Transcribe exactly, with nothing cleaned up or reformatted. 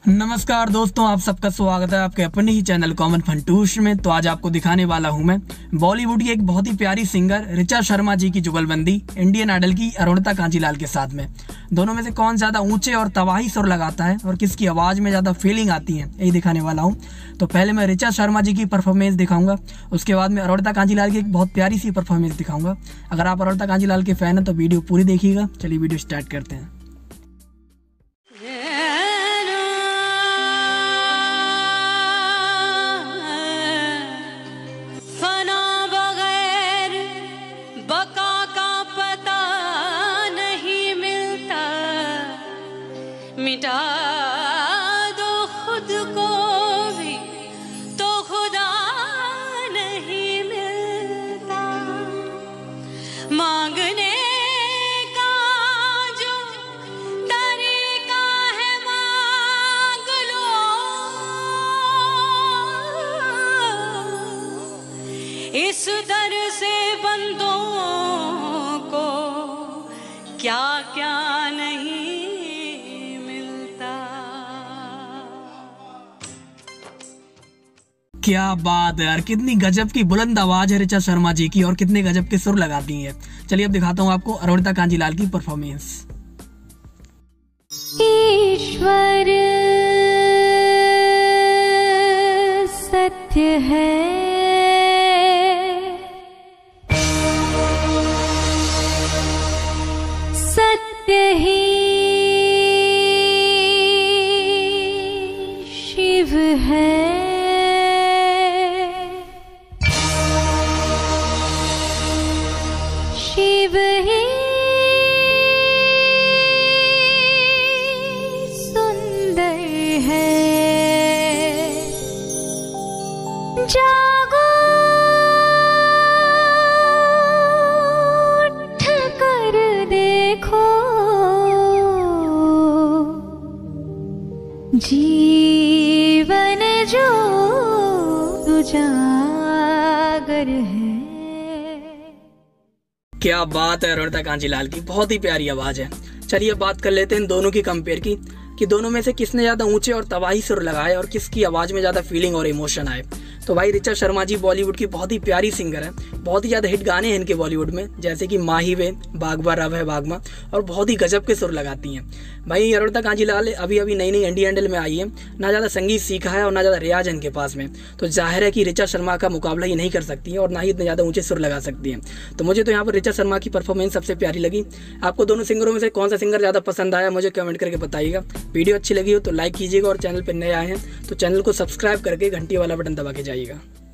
नमस्कार दोस्तों, आप सबका स्वागत है आपके अपने ही चैनल कॉमन फंटूश में। तो आज आपको दिखाने वाला हूं मैं बॉलीवुड की एक बहुत ही प्यारी सिंगर ऋचा शर्मा जी की जुगलबंदी इंडियन आइडल की अरुणिता कांजीलाल के साथ में। दोनों में से कौन ज्यादा ऊंचे और तबाही सुर लगाता है और किसकी आवाज में ज्यादा फीलिंग आती है, यही दिखाने वाला हूँ। तो पहले मैं ऋचा शर्मा जी की परफॉर्मेंस दिखाऊंगा, उसके बाद में अरुणिता कांजीलाल की एक बहुत प्यारी सी परफॉर्मेंस दिखाऊंगा। अगर आप अरुणिता कांजीलाल के फैन हैं तो वीडियो पूरी देखिएगा। चलिए वीडियो स्टार्ट करते हैं। मिटा दो खुद को भी तो खुदा नहीं मिलता। मांगने का जो तरीका है मांग लो, इस दर से बंदों को क्या क्या नहीं। क्या बात है यार, कितनी गजब की बुलंद आवाज है ऋचा शर्मा जी की और कितने गजब के सुर लगाती है। चलिए अब दिखाता हूँ आपको अरुणिता कांजीलाल की परफॉर्मेंस। ईश्वर सत्य है, सत्य ही शिव है। शिव ही सुंदर है। जागो उठ कर देखो, जीवन जो उजागर है। क्या बात है अरुणिता कांजीलाल की, बहुत ही प्यारी आवाज है। चलिए अब बात कर लेते हैं इन दोनों की कंपेयर की कि दोनों में से किसने ज्यादा ऊंचे और तबाही सुर लगाए और किसकी आवाज में ज्यादा फीलिंग और इमोशन आए। तो भाई ऋचा शर्मा जी बॉलीवुड की बहुत ही प्यारी सिंगर है। बहुत ही ज्यादा हिट गाने हैं इनके बॉलीवुड में, जैसे कि माही वे, बागबा रव है बागमा, और बहुत ही गजब के सुर लगाती हैं। भाई अरुणिता कांजीलाल अभी अभी नई नई इंडियन आइडल में आई है, ना ज्यादा संगीत सीखा है और ना ज्यादा रियाज है इनके पास में। तो जाहिर है कि ऋचा शर्मा का मुकाबला ये नहीं कर सकती है और ना ही इतने ज्यादा ऊंचे सुर लगा सकती है। तो मुझे तो यहाँ पर ऋचा शर्मा की परफॉर्मेंस सबसे प्यारी लगी। आपको दोनों सिंगरों में से कौन सा सिंगर ज्यादा पसंद आया मुझे कमेंट करके बताइएगा। वीडियो अच्छी लगी हो तो लाइक कीजिएगा और चैनल पर नए आए हैं तो चैनल को सब्सक्राइब करके घंटी वाला बटन दबा के जाइएगा।